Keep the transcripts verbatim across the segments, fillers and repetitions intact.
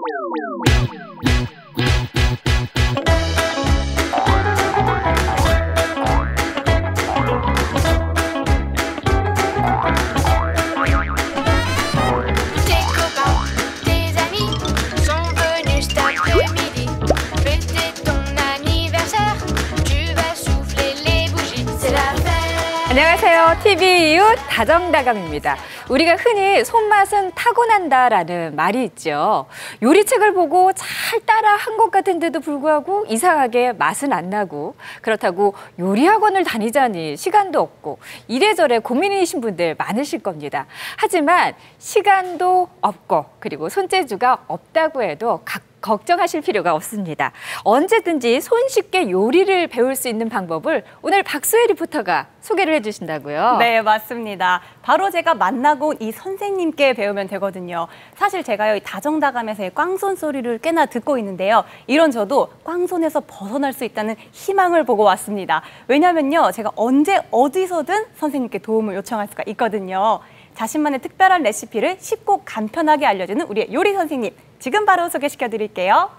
안녕하세요. 티비 이웃 다정다감입니다. 우리가 흔히 손맛은 타고난다라는 말이 있죠. 요리책을 보고 잘 따라 한 것 같은데도 불구하고 이상하게 맛은 안 나고, 그렇다고 요리학원을 다니자니 시간도 없고 이래저래 고민이신 분들 많으실 겁니다. 하지만 시간도 없고 그리고 손재주가 없다고 해도 각 걱정하실 필요가 없습니다. 언제든지 손쉽게 요리를 배울 수 있는 방법을 오늘 박소혜 리포터가 소개를 해주신다고요? 네, 맞습니다. 바로 제가 만나고 이 선생님께 배우면 되거든요. 사실 제가요, 이 다정다감에서의 꽝손 소리를 꽤나 듣고 있는데요. 이런 저도 꽝손에서 벗어날 수 있다는 희망을 보고 왔습니다. 왜냐면요, 제가 언제 어디서든 선생님께 도움을 요청할 수가 있거든요. 자신만의 특별한 레시피를 쉽고 간편하게 알려주는 우리의 요리 선생님, 지금 바로 소개시켜 드릴게요.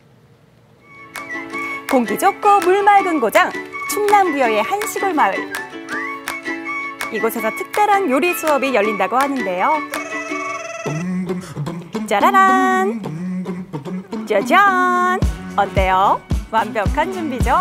공기 좋고 물 맑은 고장, 충남 부여의 한 시골 마을. 이곳에서 특별한 요리 수업이 열린다고 하는데요. 짜라란! 짜잔! 어때요? 완벽한 준비죠?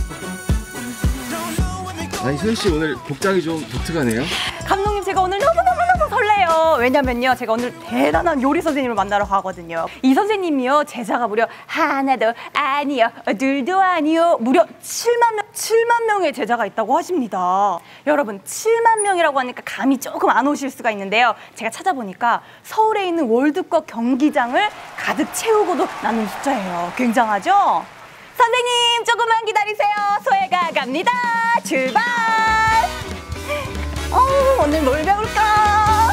아니, 소연 씨 오늘 복장이 좀 독특하네요. 감독님, 제가 오늘 너무너무너무 설레요. 왜냐면요, 제가 오늘 대단한 요리 선생님을 만나러 가거든요. 이 선생님이요, 제자가 무려 하나도 아니요, 둘도 아니요, 무려 칠만 명, 칠만 명의 제자가 있다고 하십니다. 여러분, 칠만 명이라고 하니까 감이 조금 안 오실 수가 있는데요. 제가 찾아보니까 서울에 있는 월드컵 경기장을 가득 채우고도 남는 숫자예요. 굉장하죠? 선생님, 조금만 기다리세요. 소혜가 갑니다. 출발! 어, 오늘 뭘 배울까?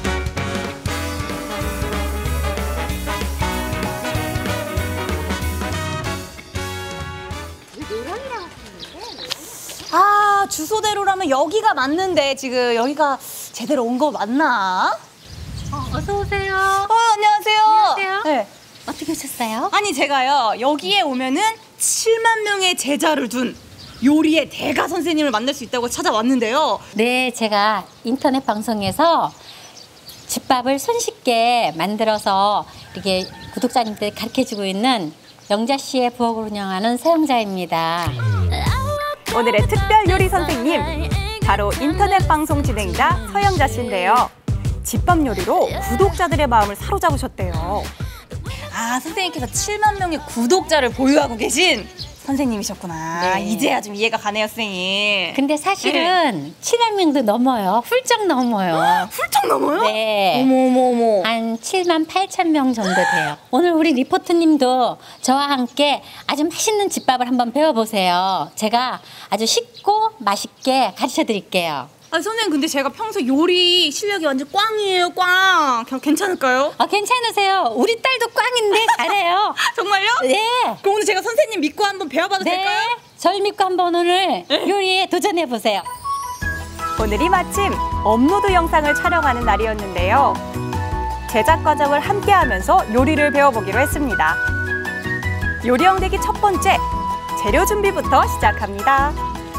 아, 주소대로라면 여기가 맞는데 지금 여기가 제대로 온 거 맞나? 어, 어서 오세요. 어, 안녕하세요. 안녕하세요. 네. 어떻게 오셨어요? 아니, 제가요, 여기에 오면은 칠만 명의 제자를 둔 요리의 대가 선생님을 만날 수 있다고 찾아왔는데요. 네, 제가 인터넷 방송에서 집밥을 손쉽게 만들어서 이렇게 구독자님들 가르쳐주고 있는 영자 씨의 부엌을 운영하는 서영자입니다. 오늘의 특별 요리 선생님, 바로 인터넷 방송 진행자 서영자 씨인데요. 집밥 요리로 구독자들의 마음을 사로잡으셨대요. 아, 선생님께서 칠만 명의 구독자를 보유하고 계신 선생님이셨구나. 네. 이제야 좀 이해가 가네요, 선생님. 근데 사실은 네. 칠만 명도 넘어요. 훌쩍 넘어요. 훌쩍 넘어요? 네. 어머, 어머, 어머. 한 칠만 팔천 명 정도 돼요. 오늘 우리 리포터님도 저와 함께 아주 맛있는 집밥을 한번 배워보세요. 제가 아주 쉽고 맛있게 가르쳐 드릴게요. 아, 선생님, 근데 제가 평소 요리 실력이 완전 꽝이에요, 꽝. 괜찮을까요? 아, 괜찮으세요. 우리 딸도 꽝인데 잘해요. 정말요? 네. 그럼 오늘 제가 선생님 믿고 한번 배워봐도 네. 될까요? 절 믿고 한번 오늘 네. 요리에 도전해보세요. 오늘이 마침 업로드 영상을 촬영하는 날이었는데요. 제작 과정을 함께하면서 요리를 배워보기로 했습니다. 요리형 되기 첫 번째, 재료 준비부터 시작합니다.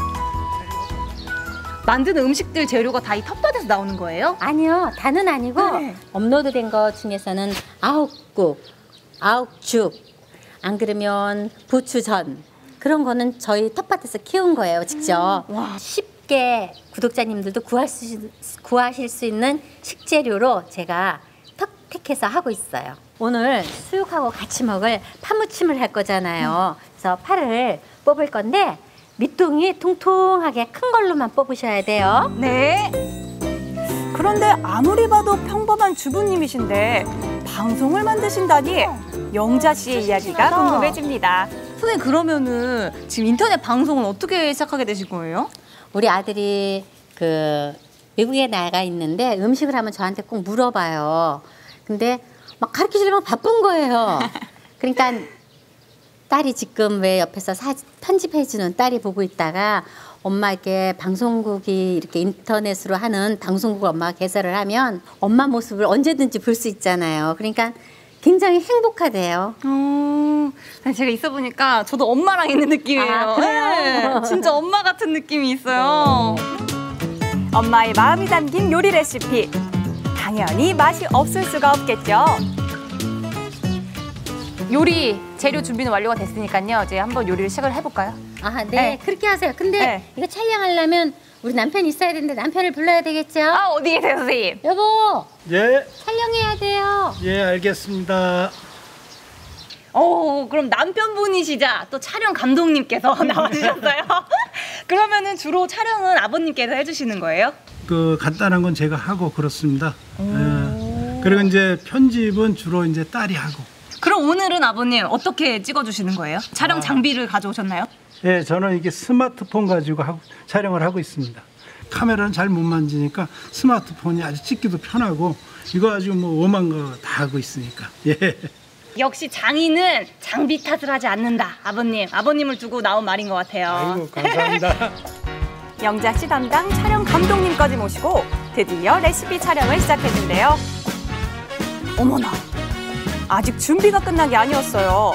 만드는 음식들 재료가 다 이 텃밭에서 나오는 거예요? 아니요, 다는 아니고 네. 업로드된 것 중에서는 아욱국, 아욱죽, 안 그러면 부추전, 그런 거는 저희 텃밭에서 키운 거예요, 직접. 음, 와. 쉽게 구독자님들도 구할 수, 구하실 수 있는 식재료로 제가 턱 택해서 하고 있어요. 오늘 수육하고 같이 먹을 파무침을 할 거잖아요. 음. 그래서 파를 뽑을 건데 밑둥이 통통하게 큰 걸로만 뽑으셔야 돼요. 네. 그런데 아무리 봐도 평범한 주부님이신데 방송을 만드신다니 영자 씨의 이야기가 궁금해집니다. 선생님, 그러면은 지금 인터넷 방송은 어떻게 시작하게 되신 거예요? 우리 아들이 그 외국에 나가 있는데 음식을 하면 저한테 꼭 물어봐요. 근데 막 가르쳐주려면 바쁜 거예요. 그러니까 딸이 지금 왜 옆에서 사, 편집해주는 딸이 보고 있다가 엄마 이렇게 방송국이 이렇게 인터넷으로 하는 방송국 엄마가 개설을 하면 엄마 모습을 언제든지 볼 수 있잖아요. 그러니까 굉장히 행복하대요. 어, 제가 있어 보니까 저도 엄마랑 있는 느낌이에요. 아, 그래요? 네, 진짜 엄마 같은 느낌이 있어요. 엄마의 마음이 담긴 요리 레시피. 당연히 맛이 없을 수가 없겠죠. 요리 재료 준비는 완료가 됐으니까요. 이제 한번 요리를 시작을 해볼까요? 아, 네. 네. 그렇게 하세요. 근데 네. 이거 촬영하려면 우리 남편이 있어야 되는데 남편을 불러야 되겠죠? 아, 어디 계세요, 선생님? 여보, 예, 촬영해야 돼요. 예, 알겠습니다. 어, 그럼 남편분이시자 또 촬영 감독님께서 나와주셨어요. 그러면은 주로 촬영은 아버님께서 해주시는 거예요? 그 간단한 건 제가 하고 그렇습니다. 예. 그리고 이제 편집은 주로 이제 딸이 하고. 그럼 오늘은 아버님 어떻게 찍어주시는 거예요? 촬영 장비를 가져오셨나요? 예, 저는 이게 스마트폰 가지고 하고, 촬영을 하고 있습니다. 카메라는 잘 못 만지니까 스마트폰이 아주 찍기도 편하고 이거 아주 뭐 오만 거 다 하고 있으니까. 예. 역시 장인은 장비 탓을 하지 않는다. 아버님, 아버님을 두고 나온 말인 것 같아요. 아이고, 감사합니다. 영자 씨 담당 촬영 감독님까지 모시고 드디어 레시피 촬영을 시작했는데요. 어머나, 아직 준비가 끝난 게 아니었어요.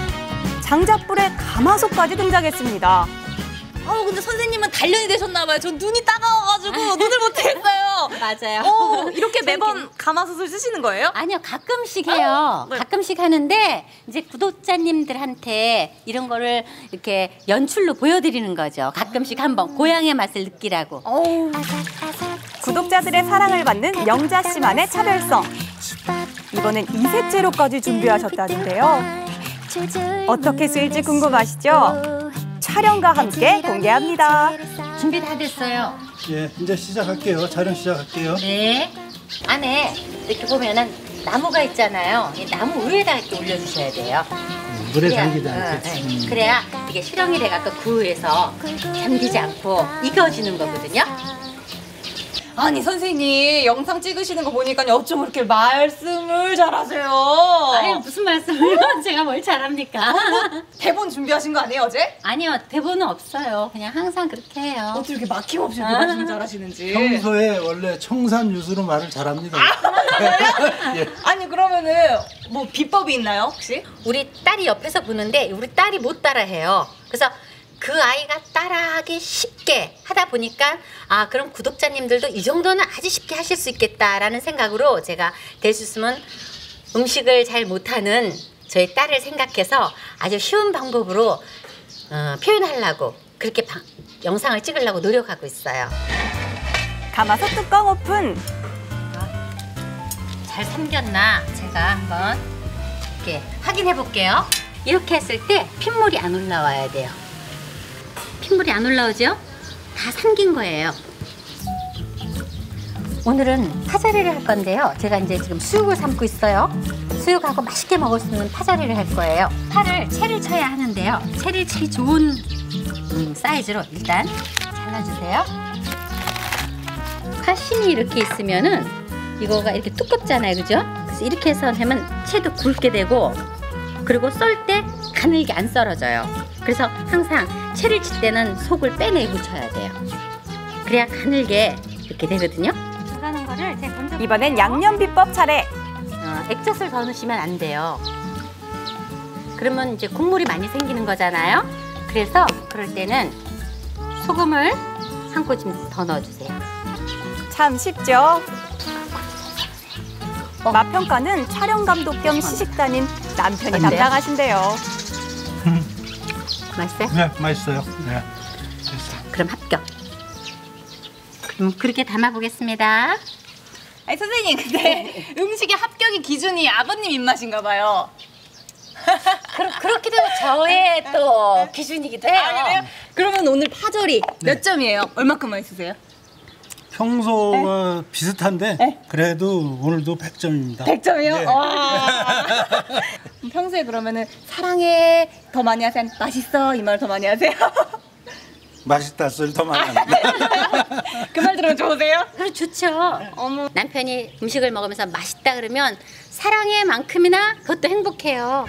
장작불에 가마솥까지 등장했습니다. 어, 근데 선생님은 단련이 되셨나 봐요. 전 눈이 따가워가지고 눈을 못 뜨겠어요. 맞아요. 어, 이렇게 매번 가마솥을 쓰시는 거예요? 아니요, 가끔씩 해요. 네. 가끔씩 하는데 이제 구독자님들한테 이런 거를 이렇게 연출로 보여드리는 거죠. 가끔씩 한번 고향의 맛을 느끼라고. 어우. 구독자들의 사랑을 받는 영자 씨만의 차별성. 이번엔 이색 재료까지 준비하셨다는데요. 어떻게 쓰일지 궁금하시죠? 촬영과 함께 공개합니다. 준비 다 됐어요. 예, 이제 시작할게요. 촬영 시작할게요. 네. 안에 이렇게 보면은 나무가 있잖아요. 이 나무 위에다 이렇게 올려주셔야 돼요. 물에 그래야, 담기지 어, 않겠지. 네. 그래야 이게 실형이 돼갖고 그 위에서 잠기지 않고 익어지는 거거든요. 아니 선생님 영상 찍으시는 거 보니까 어쩜 그렇게 말씀을 잘하세요? 아니 무슨 말씀을요? 제가 뭘 잘합니까? 대본 준비하신 거 아니에요 어제? 아니요, 대본은 없어요. 그냥 항상 그렇게 해요. 어떻게 이렇게 막힘없이 이렇게 말씀 잘하시는지. 평소에 원래 청산 유수로 말을 잘합니다. 예. 아니 그러면은 뭐 비법이 있나요 혹시? 우리 딸이 옆에서 보는데 우리 딸이 못 따라해요. 그래서 그 아이가 따라하기 쉽게 하다 보니까 아 그럼 구독자님들도 이 정도는 아주 쉽게 하실 수 있겠다라는 생각으로 제가 될 수 있으면 음식을 잘 못하는 저희 딸을 생각해서 아주 쉬운 방법으로 어, 표현하려고 그렇게 방, 영상을 찍으려고 노력하고 있어요. 가마솥 뚜껑 오픈. 잘 삼겼나 제가 한번 이렇게 확인해 볼게요. 이렇게 했을 때 핏물이 안 올라와야 돼요. 핏물이 안 올라오죠? 다 삼긴 거예요. 오늘은 파자리를 할 건데요. 제가 이제 지금 수육을 삶고 있어요. 수육하고 맛있게 먹을 수 있는 파자리를 할 거예요. 파를 채를 쳐야 하는데요. 채를 치기 좋은 음, 사이즈로 일단 잘라주세요. 파 심이 이렇게 있으면은 이거가 이렇게 두껍잖아요, 그죠? 그래서 이렇게 해서 하면 채도 굵게 되고 그리고 썰 때 가늘게 안 썰어져요. 그래서 항상 채를 칠 때는 속을 빼내고 쳐야 돼요. 그래야 가늘게 이렇게 되거든요. 들어가는 거를 제가 먼저 이번엔 양념 비법 차례. 어, 액젓을 더 넣으시면 안 돼요. 그러면 이제 국물이 많이 생기는 거잖아요. 그래서 그럴 때는 소금을 한 꼬집 더 넣어주세요. 참 쉽죠? 맛 평가는 촬영 감독 겸 시식단인 남편이 어때요? 담당하신대요. 맛있어요? 네, 맛있어요. 네. 그럼 합격. 그럼 그렇게 담아보겠습니다. 아니 선생님 근데 음식의 합격의 기준이 아버님 입맛인가 봐요. 그, 그렇기도 저의 또 기준이기도 해요. 아, 그래요? 그러면 오늘 파절이 몇 점이에요? 얼마큼 맛있으세요? 평소와 비슷한데 네? 그래도 오늘도 백 점입니다. 백 점이요? 네. 와. 평소에 그러면은 사랑해 더 많이 하세요? 맛있어 이 말 더 많이 하세요? 맛있다 소리 더 많이 합니다. 그 말 들으면 좋으세요? 그래 좋죠. 어머. 남편이 음식을 먹으면서 맛있다 그러면 사랑의 만큼이나 그것도 행복해요.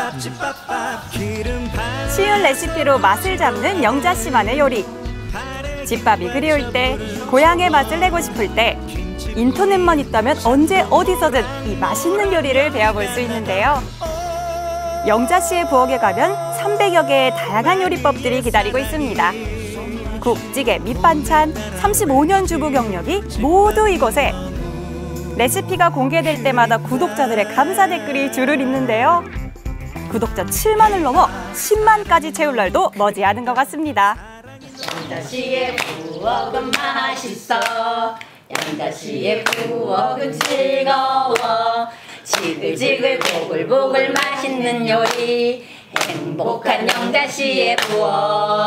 쉬운 레시피로 맛을 잡는 영자 씨만의 요리. 집밥이 그리울 때, 고향의 맛을 내고 싶을 때, 인터넷만 있다면 언제 어디서든 이 맛있는 요리를 배워볼 수 있는데요. 영자 씨의 부엌에 가면 삼백여 개의 다양한 요리법들이 기다리고 있습니다. 국, 찌개, 밑반찬, 삼십오 년 주부 경력이 모두 이곳에. 레시피가 공개될 때마다 구독자들의 감사 댓글이 줄을 잇는데요. 구독자 칠만을 넘어 십만까지 채울 날도 머지않은 것 같습니다. 영자 씨의 부엌은 맛있어. 영자 씨의 부엌은 즐거워. 지글지글 보글보글 맛있는 요리. 행복한 영자 씨의 부엌.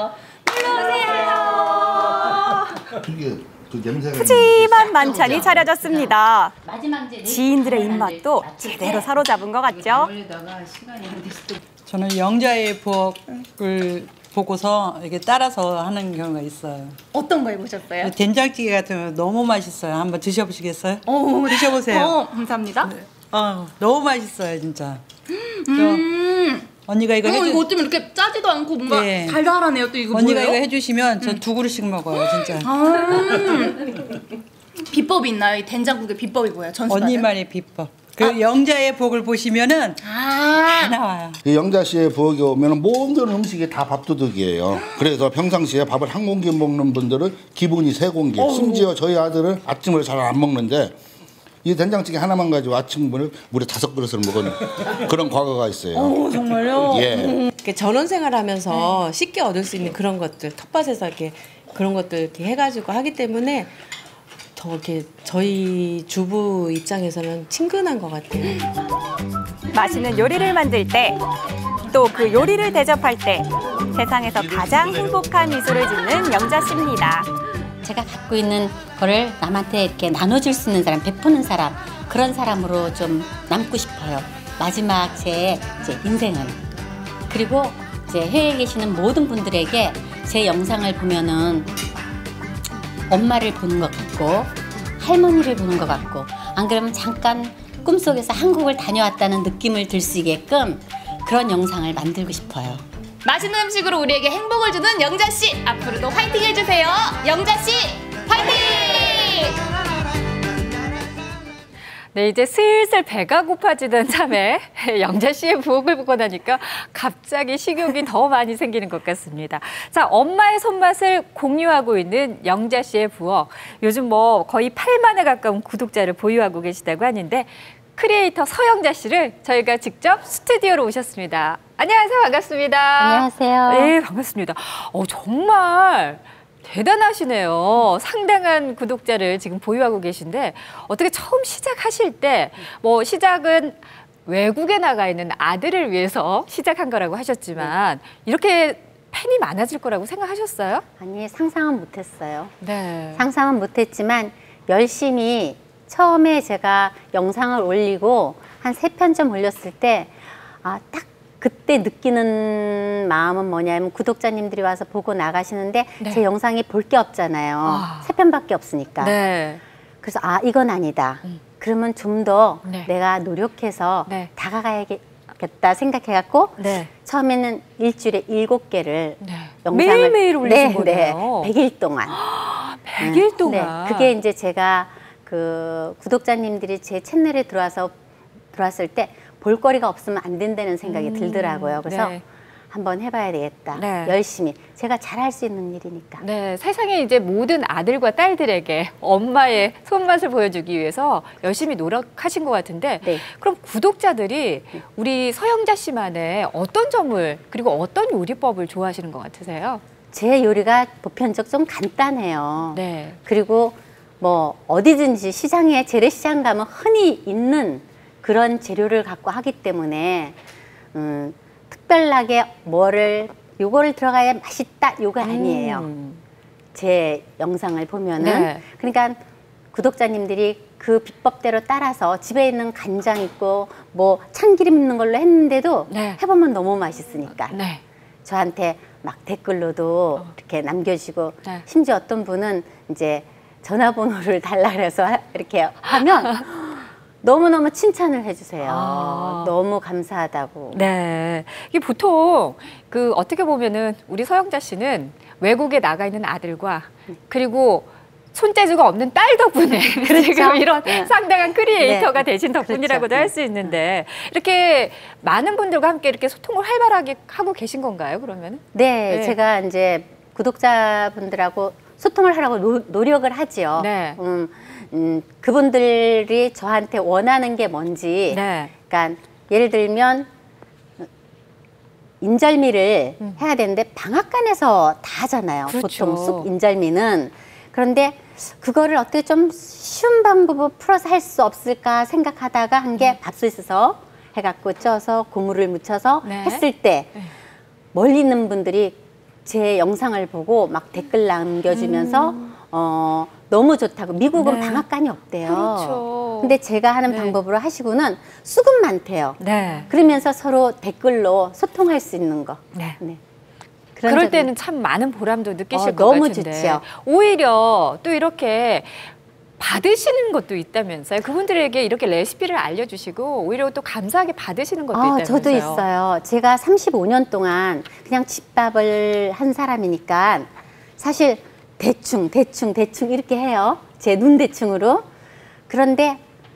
놀러오세요. 푸짐한 만찬이 차려졌습니다. 마지막 이제 지인들의 입맛도 제대로 사로잡은 것 같죠? 저는 영자의 부엌을 보고서 이렇게 따라서 하는 경우가 있어요. 어떤 거 해보셨어요? 된장찌개 같은 거 너무 맛있어요. 한번 드셔보시겠어요? 오, 드셔보세요. 어, 감사합니다. 어, 너무 맛있어요, 진짜. 음. 언니가 이거 어, 해주... 이거 어쩌면 이렇게 짜지도 않고 뭔가 네. 달달하네요. 또 이거 언니가 뭐예요? 이거 해주시면 저 두 그릇씩 먹어요, 진짜. 아. 비법이 있나요? 이 된장국의 비법이 뭐예요? 전수받은? 언니만의 비법. 그 영자의 복을 보시면은 아. 다 나와요. 이 영자 씨의 부엌에 오면 모든 음식이 다 밥도둑이에요. 그래서 평상시에 밥을 한 공기 먹는 분들은 기본이 세 공기. 심지어 저희 아들은 아침을 잘 안 먹는데 이 된장찌개 하나만 가지고 아침을 무려 다섯 그릇을 먹은 그런 과거가 있어요. 오, 정말요? 예. 이렇게 전원 생활하면서 쉽게 얻을 수 있는 그런 것들, 텃밭에서 이렇게 그런 것들 이렇게 해가지고 하기 때문에 더 이렇게 저희 주부 입장에서는 친근한 것 같아요. 맛있는 요리를 만들 때, 또 그 요리를 대접할 때 세상에서 가장 행복한 미소를 짓는 영자 씨입니다. 제가 갖고 있는 거를 남한테 이렇게 나눠줄 수 있는 사람, 베푸는 사람, 그런 사람으로 좀 남고 싶어요. 마지막 제 이제 인생은. 그리고 이제 해외에 계시는 모든 분들에게 제 영상을 보면은 엄마를 보는 것 같고 할머니를 보는 것 같고 안 그러면 잠깐 꿈속에서 한국을 다녀왔다는 느낌을 들 수 있게끔 그런 영상을 만들고 싶어요. 맛있는 음식으로 우리에게 행복을 주는 영자 씨, 앞으로도 화이팅 해주세요. 영자 씨, 화이팅! 네, 이제 슬슬 배가 고파지던 참에 영자 씨의 부엌을 보고 나니까 갑자기 식욕이 더 많이 생기는 것 같습니다. 자, 엄마의 손맛을 공유하고 있는 영자 씨의 부엌. 요즘 뭐 거의 팔만에 가까운 구독자를 보유하고 계시다고 하는데 크리에이터 서영자 씨를 저희가 직접 스튜디오로 오셨습니다. 안녕하세요. 반갑습니다. 안녕하세요. 네, 반갑습니다. 어, 정말 대단하시네요. 상당한 구독자를 지금 보유하고 계신데 어떻게 처음 시작하실 때 뭐 시작은 외국에 나가 있는 아들을 위해서 시작한 거라고 하셨지만 이렇게 팬이 많아질 거라고 생각하셨어요? 아니, 상상은 못했어요. 네. 상상은 못했지만 열심히 처음에 제가 영상을 올리고 한 세 편쯤 올렸을 때 아, 딱 그때 느끼는 마음은 뭐냐면 구독자님들이 와서 보고 나가시는데 네. 제 영상이 볼 게 없잖아요. 아. 세 편밖에 없으니까. 네. 그래서 아, 이건 아니다. 음. 그러면 좀 더 네. 내가 노력해서 네. 다가가야겠다 생각해갖고 네. 처음에는 일주일에 일곱 개를 네. 영상을 매일매일 올리신 네, 거네요. 네. 백 일 동안. 백 일 동안. 네. 그게 이제 제가 그 구독자님들이 제 채널에 들어와서 들어왔을 때 볼거리가 없으면 안 된다는 생각이 음, 들더라고요. 그래서 네. 한번 해봐야 되겠다. 네. 열심히. 제가 잘할 수 있는 일이니까. 네, 세상에 이제 모든 아들과 딸들에게 엄마의 손맛을 보여주기 위해서 열심히 노력하신 것 같은데 네. 그럼 구독자들이 우리 서영자 씨만의 어떤 점을 그리고 어떤 요리법을 좋아하시는 것 같으세요? 제 요리가 보편적 좀 간단해요. 네. 그리고 뭐 어디든지 시장에 재래시장 가면 흔히 있는 그런 재료를 갖고 하기 때문에 음, 특별하게 뭐를 요거를 들어가야 맛있다 요거 아니에요. 음. 제 영상을 보면은 네. 그러니까 구독자님들이 그 비법대로 따라서 집에 있는 간장 있고 뭐 참기름 있는 걸로 했는데도 네. 해보면 너무 맛있으니까 네. 저한테 막 댓글로도 이렇게 남겨주시고 네. 심지어 어떤 분은 이제 전화번호를 달라 그래서 하- 이렇게 하면 너무너무 칭찬을 해주세요. 아. 너무 감사하다고. 네. 이게 보통 그 어떻게 보면은 우리 서영자 씨는 외국에 나가 있는 아들과 그리고 손재주가 없는 딸 덕분에 그렇죠? 지금 이런 네. 상당한 크리에이터가 네. 되신 덕분이라고도 그렇죠. 할 수 있는데 이렇게 많은 분들과 함께 이렇게 소통을 활발하게 하고 계신 건가요? 그러면? 네, 네. 제가 이제 구독자분들하고 소통을 하라고 노, 노력을 하지요. 네. 음, 음, 그분들이 저한테 원하는 게 뭔지, 네. 그러니까 예를 들면 인절미를 음. 해야 되는데 방앗간에서 다 하잖아요. 그렇죠. 보통 쑥 인절미는. 그런데 그거를 어떻게 좀 쉬운 방법으로 풀어서 할 수 없을까 생각하다가 한 게 밥솥에서 해갖고 쪄서 고무를 묻혀서 네. 했을 때 멀리 있는 분들이 제 영상을 보고 막 댓글 남겨주면서 음. 어, 너무 좋다고. 미국은 네. 방앗간이 없대요. 그렇죠. 근데 제가 하는 네. 방법으로 하시고는 쑥은 많대요. 네. 그러면서 서로 댓글로 소통할 수 있는 거. 네. 네. 그런 그럴 점이- 때는 참 많은 보람도 느끼실 어, 것 너무 같은데 좋지요. 오히려 또 이렇게 받으시는 것도 있다면서요. 그분들에게 이렇게 레시피를 알려주시고 오히려 또 감사하게 받으시는 것도 아, 있다면서요. 저도 있어요. 제가 삼십오 년 동안 그냥 집밥을 한 사람이니까 사실 대충 대충 대충 이렇게 해요. 제 눈 대충으로. 그런데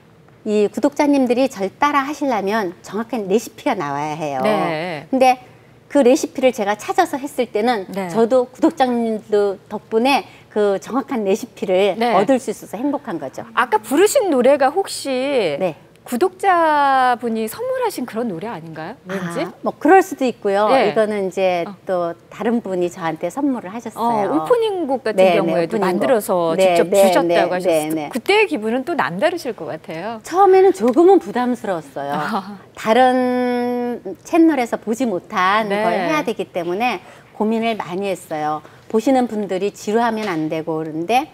이 구독자님들이 절 따라 하시려면 정확한 레시피가 나와야 해요. 네. 근데 그 레시피를 제가 찾아서 했을 때는 네. 저도 구독자님들 덕분에 그 정확한 레시피를 네. 얻을 수 있어서 행복한 거죠. 아까 부르신 노래가 혹시 네. 구독자분이 선물하신 그런 노래 아닌가요? 왠지? 아, 뭐 그럴 수도 있고요. 네. 이거는 이제 어. 또 다른 분이 저한테 선물을 어, 하셨어요. 오프닝 곡 같은 네, 네, 경우에도 오프닝 만들어서 곡. 네, 직접 네, 주셨다고 네, 하셨어요. 네, 네. 그때의 기분은 또 남다르실 것 같아요. 처음에는 조금은 부담스러웠어요. 아. 다른 채널에서 보지 못한 네. 걸 해야 되기 때문에 고민을 많이 했어요. 보시는 분들이 지루하면 안 되고 그런데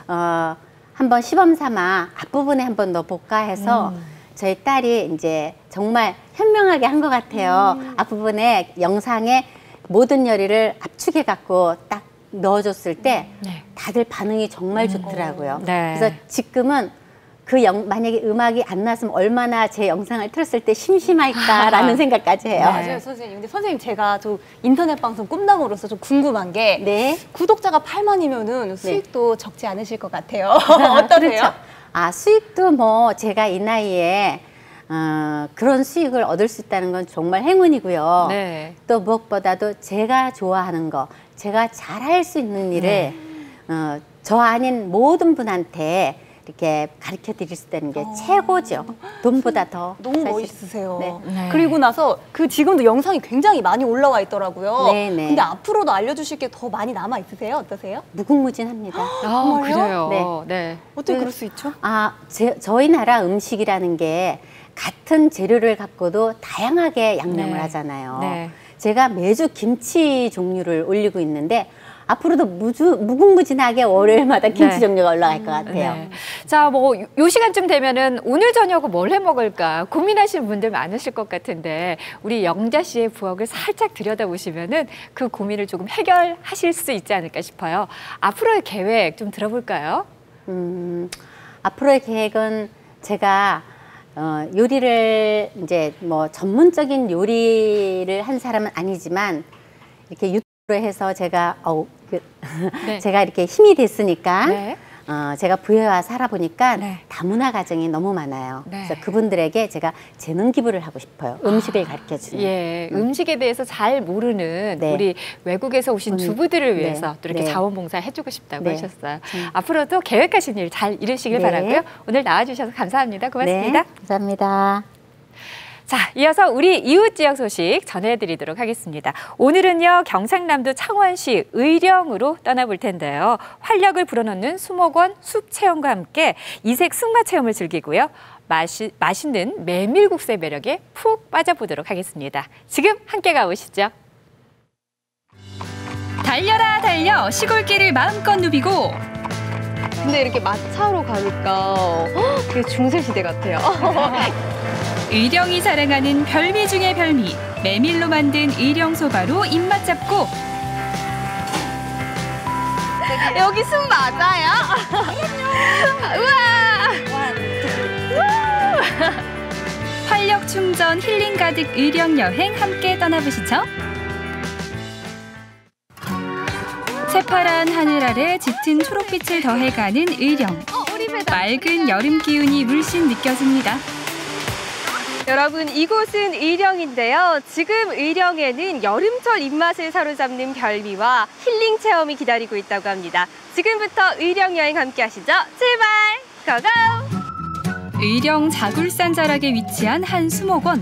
어, 한번 시범 삼아 앞부분에 한번 넣어볼까 해서 음. 저희 딸이 이제 정말 현명하게 한 것 같아요. 음. 앞부분에 영상에 모든 요리를 압축해 갖고 딱 넣어줬을 때 네. 다들 반응이 정말 좋더라고요. 네. 그래서 지금은 그 영, 만약에 음악이 안 나왔으면 얼마나 제 영상을 틀었을 때 심심할까라는 생각까지 해요. 네. 맞아요, 선생님. 근데 선생님 제가 저 인터넷 방송 꿈나무로서 좀 궁금한 게 네. 구독자가 팔만이면은 수익도 적지 않으실 것 같아요. 어떠세요? 그렇죠. 아, 수익도 뭐 제가 이 나이에 어, 그런 수익을 얻을 수 있다는 건 정말 행운이고요. 네. 또 무엇보다도 제가 좋아하는 거, 제가 잘할 수 있는 일을 네. 어, 저 아닌 모든 분한테 이렇게 가르쳐 드릴 수 있다는 게 최고죠. 돈보다 더. 너무 사실. 멋있으세요. 네. 네. 그리고 나서 그 지금도 영상이 굉장히 많이 올라와 있더라고요. 네, 네. 근데 앞으로도 알려주실 게 더 많이 남아 있으세요? 어떠세요? 무궁무진합니다. 아, 정말요? 그래요? 네. 어떻게 그- 그럴 수 있죠? 아, 제, 저희 나라 음식이라는 게 같은 재료를 갖고도 다양하게 양념을 네. 하잖아요. 네. 제가 매주 김치 종류를 올리고 있는데 앞으로도 무주, 무궁무진하게 월요일마다 김치 네. 종류가 올라갈 것 같아요. 네. 자, 뭐 요 시간쯤 되면은 오늘 저녁은 뭘 해 먹을까 고민하시는 분들 많으실 것 같은데 우리 영자 씨의 부엌을 살짝 들여다보시면은 그 고민을 조금 해결하실 수 있지 않을까 싶어요. 앞으로의 계획 좀 들어볼까요? 음, 앞으로의 계획은 제가 어, 요리를 이제 뭐 전문적인 요리를 한 사람은 아니지만 이렇게 유튜브로 해서 제가 어, 그, 네. 제가 이렇게 힘이 됐으니까 네. 어, 제가 부여에 와 살아보니까 네. 다문화 가정이 너무 많아요. 네. 그래서 그분들에게 제가 재능 기부를 하고 싶어요. 음식을 가르쳐 주는. 예, 음식에 대해서 잘 모르는 네. 우리 외국에서 오신 음, 주부들을 네. 위해서 또 이렇게 네. 자원봉사 해주고 싶다고 네. 하셨어요. 음. 앞으로도 계획하신 일 잘 이루시길 네. 바라고요. 오늘 나와주셔서 감사합니다. 고맙습니다. 네, 감사합니다. 자, 이어서 우리 이웃 지역 소식 전해드리도록 하겠습니다. 오늘은요, 경상남도 창원시 의령으로 떠나볼 텐데요. 활력을 불어넣는 수목원 숲 체험과 함께 이색 승마 체험을 즐기고요. 맛이, 맛있는 메밀국수의 매력에 푹 빠져보도록 하겠습니다. 지금 함께 가보시죠. 달려라 달려 시골길을 마음껏 누비고 근데 이렇게 마차로 가니까 헉, 되게 중세시대 같아요. 의령이 자랑하는 별미 중의 별미 메밀로 만든 의령소바로 입맛 잡고 여기 숲 맞아요? 우와! 활력 충전 힐링 가득 의령 여행 함께 떠나보시죠. 새파란 하늘 아래 짙은 초록빛을 더해가는 의령. 맑은 여름 기운이 물씬 느껴집니다. 여러분, 이곳은 의령인데요. 지금 의령에는 여름철 입맛을 사로잡는 별미와 힐링 체험이 기다리고 있다고 합니다. 지금부터 의령 여행 함께 하시죠. 출발! 고고! 의령 자굴산 자락에 위치한 한 수목원.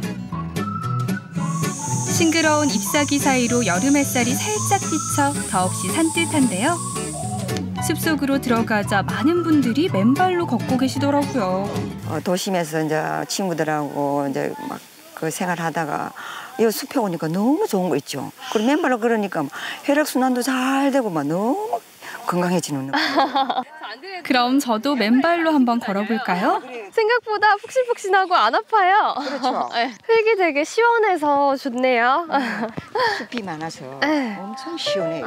싱그러운 잎사귀 사이로 여름 햇살이 살짝 비쳐 더없이 산뜻한데요. 숲속으로 들어가자 많은 분들이 맨발로 걷고 계시더라고요. 어, 도심에서 이제 친구들하고 이제 막 그 생활하다가 이 숲에 오니까 너무 좋은 거 있죠. 그리고 맨발로 걸으니까 혈액 순환도 잘 되고 막 너무 건강해지는 느낌. 그럼 저도 맨발로 한번 걸어볼까요? 생각보다 푹신푹신하고 안 아파요. 그렇죠. 네, 흙이 되게 시원해서 좋네요. 숲이 많아서 네. 엄청 시원해요.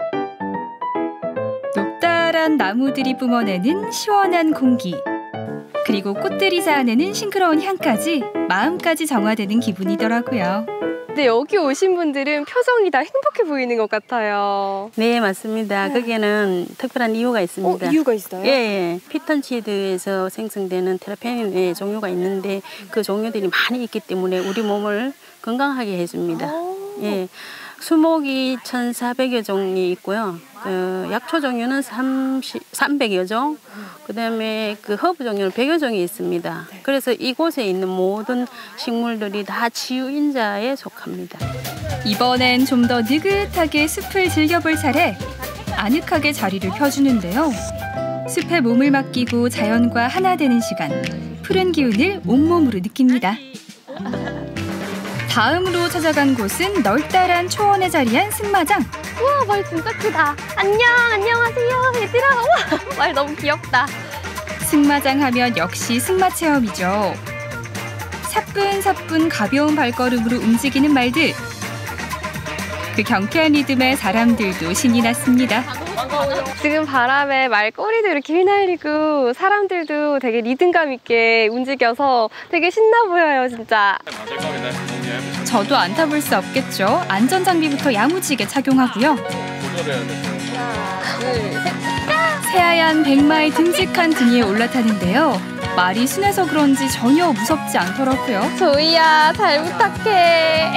높다란 나무들이 뿜어내는 시원한 공기. 그리고 꽃들이 자아내는 싱그러운 향까지 마음까지 정화되는 기분이더라고요. 근데 여기 오신 분들은 표정이 다 행복해 보이는 것 같아요. 네, 맞습니다. 거기에는 특별한 이유가 있습니다. 어, 이유가 있어요? 예, 예. 피톤치드에서 생성되는 테라페닌의 종류가 있는데 그 종류들이 많이 있기 때문에 우리 몸을 건강하게 해줍니다. 예. 수목이 천사백여 종이 있고요. 그 약초 종류는 삼백여 종, 그다음에 그 허브 종류는 백여 종이 있습니다. 그래서 이곳에 있는 모든 식물들이 다 치유인자에 속합니다. 이번엔 좀 더 느긋하게 숲을 즐겨볼 차례. 아늑하게 자리를 펴주는데요. 숲에 몸을 맡기고 자연과 하나 되는 시간. 푸른 기운을 온몸으로 느낍니다. 다음으로 찾아간 곳은 널따란 초원에 자리한 승마장. 우와, 말 진짜 크다. 안녕, 안녕하세요, 얘들아. 우와, 말 너무 귀엽다. 승마장 하면 역시 승마 체험이죠. 사뿐사뿐 가벼운 발걸음으로 움직이는 말들. 그 경쾌한 리듬에 사람들도 신이 났습니다. 지금 바람에 말꼬리도 이렇게 휘날리고 사람들도 되게 리듬감 있게 움직여서 되게 신나 보여요, 진짜. 저도 안 타볼 수 없겠죠. 안전장비부터 야무지게 착용하고요. 새하얀 백마의 듬직한 등 위에 올라타는데요. 말이 순해서 그런지 전혀 무섭지 않더라고요. 조이야, 잘 부탁해.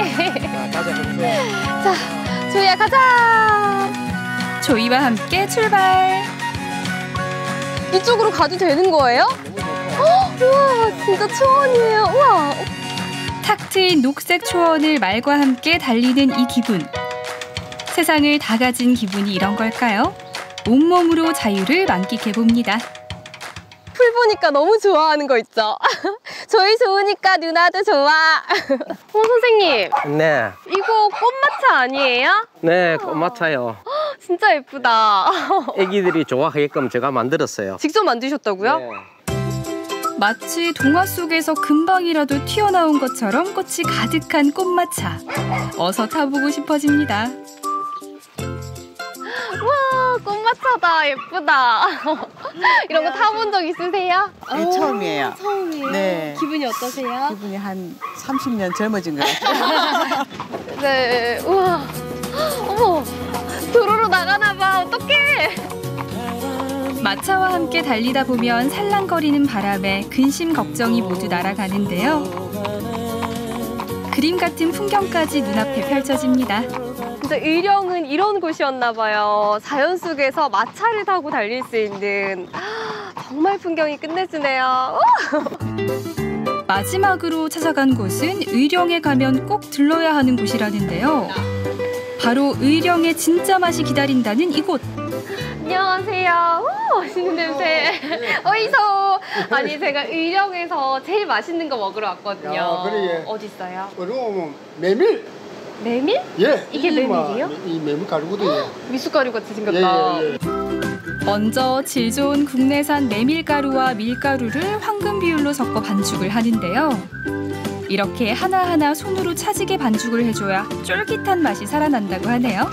자, 조이야, 가자. 조이와 함께 출발. 이쪽으로 가도 되는 거예요? 어, 우와, 진짜 초원이에요. 우와. 탁 트인 녹색 초원을 말과 함께 달리는 이 기분. 세상을 다 가진 기분이 이런 걸까요? 온몸으로 자유를 만끽해봅니다. 풀 보니까 너무 좋아하는 거 있죠? 저희 좋으니까 누나도 좋아. 어, 선생님. 네. 이거 꽃마차 아니에요? 네, 꽃마차요. 진짜 예쁘다. 애기들이 좋아하게끔 제가 만들었어요. 직접 만드셨다고요? 네. 마치 동화 속에서 금방이라도 튀어나온 것처럼 꽃이 가득한 꽃마차. 어서 타보고 싶어집니다. 우와, 꽃마차다. 예쁘다. 이런 거 타본 적 있으세요? 네, 처음이에요. 처음이에요? 네. 기분이 어떠세요? 기분이 한 삼십 년 젊어진 것 같아요. 네, 우와. 어머, 도로로 나가나 봐. 어떡해. 마차와 함께 달리다 보면 살랑거리는 바람에 근심 걱정이 모두 날아가는데요. 그림 같은 풍경까지 눈앞에 펼쳐집니다. 진짜 의령은 이런 곳이었나 봐요. 자연 속에서 마차를 타고 달릴 수 있는 정말 풍경이 끝내주네요. 마지막으로 찾아간 곳은 의령에 가면 꼭 들러야 하는 곳이라는데요. 바로 의령의 진짜 맛이 기다린다는 이곳. 안녕하세요. 오, 맛있는 냄새. 어이서. 아니, 제가 의령에서 제일 맛있는 거 먹으러 왔거든요. 야, 그래. 어디 있어요? 어디 오면 메밀. 메밀? 예. 이게 이 마- 메밀이요? 이 메밀 가루거든요. 미숫가루 같이 생겼다. 예, 예, 먼저 질 좋은 국내산 메밀가루와 밀가루를 황금 비율로 섞어 반죽을 하는데요. 이렇게 하나하나 손으로 차지게 반죽을 해줘야 쫄깃한 맛이 살아난다고 하네요.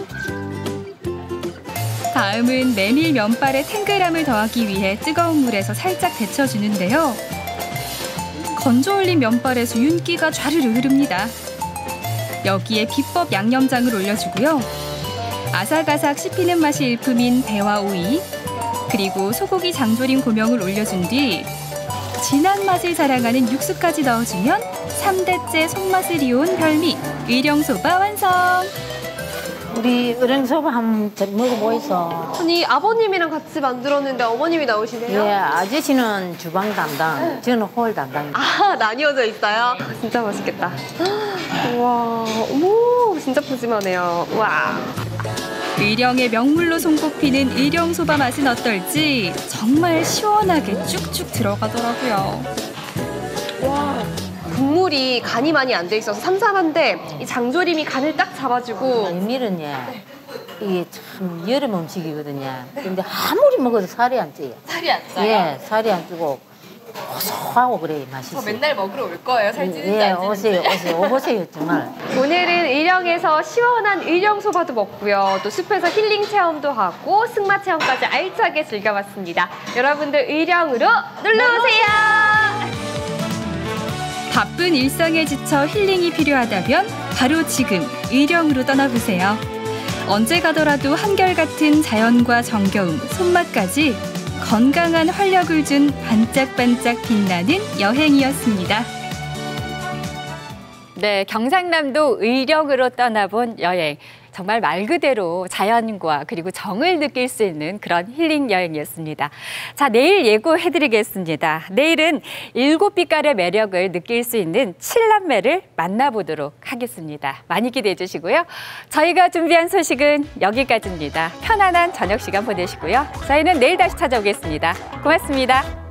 다음은 메밀 면발에 탱글함을 더하기 위해 뜨거운 물에서 살짝 데쳐주는데요. 건져 올린 면발에서 윤기가 좌르르 흐릅니다. 여기에 비법 양념장을 올려주고요. 아삭아삭 씹히는 맛이 일품인 배와 오이, 그리고 소고기 장조림 고명을 올려준 뒤 진한 맛을 자랑하는 육수까지 넣어주면 삼 대째 손맛을 이온 별미 의령소바 완성! 우리 의령소바 한번 먹어보이소. 아니 아버님이랑 같이 만들었는데 어머님이 나오시네요? 예, 아저씨는 주방 담당, 저는 홀 담당입니다. 아, 나뉘어져 있어요? 진짜 맛있겠다. 우와, 어머, 진짜 푸짐하네요. 와. 의령의 명물로 손꼽히는 의령소바 맛은 어떨지 정말 시원하게 쭉쭉 들어가더라고요. 와, 국물이 간이 많이 안 돼 있어서 삼삼한데 이 장조림이 간을 딱 잡아주고. 메밀은 예, 이게 참 여름 음식이거든요. 근데 아무리 먹어도 살이 안 쪄요. 살이 안 쪄요? 예, 살이 안 찌고 고소하고 그래 맛있어요. 저 맨날 먹으러 올 거예요, 살찌는지 예, 안 찌는지. 오세요, 오세요, 오보세요 정말. 오늘은 의령에서 시원한 의령소바도 먹고요. 또 숲에서 힐링 체험도 하고 승마 체험까지 알차게 즐겨봤습니다. 여러분들 의령으로 놀러오세요. 바쁜 일상에 지쳐 힐링이 필요하다면 바로 지금 의령으로 떠나보세요. 언제 가더라도 한결같은 자연과 정겨움, 손맛까지 건강한 활력을 준 반짝반짝 빛나는 여행이었습니다. 네, 경상남도 의령으로 떠나본 여행. 정말 말 그대로 자연과 그리고 정을 느낄 수 있는 그런 힐링 여행이었습니다. 자, 내일 예고해드리겠습니다. 내일은 일곱 빛깔의 매력을 느낄 수 있는 칠남매를 만나보도록 하겠습니다. 많이 기대해 주시고요. 저희가 준비한 소식은 여기까지입니다. 편안한 저녁 시간 보내시고요. 저희는 내일 다시 찾아오겠습니다. 고맙습니다.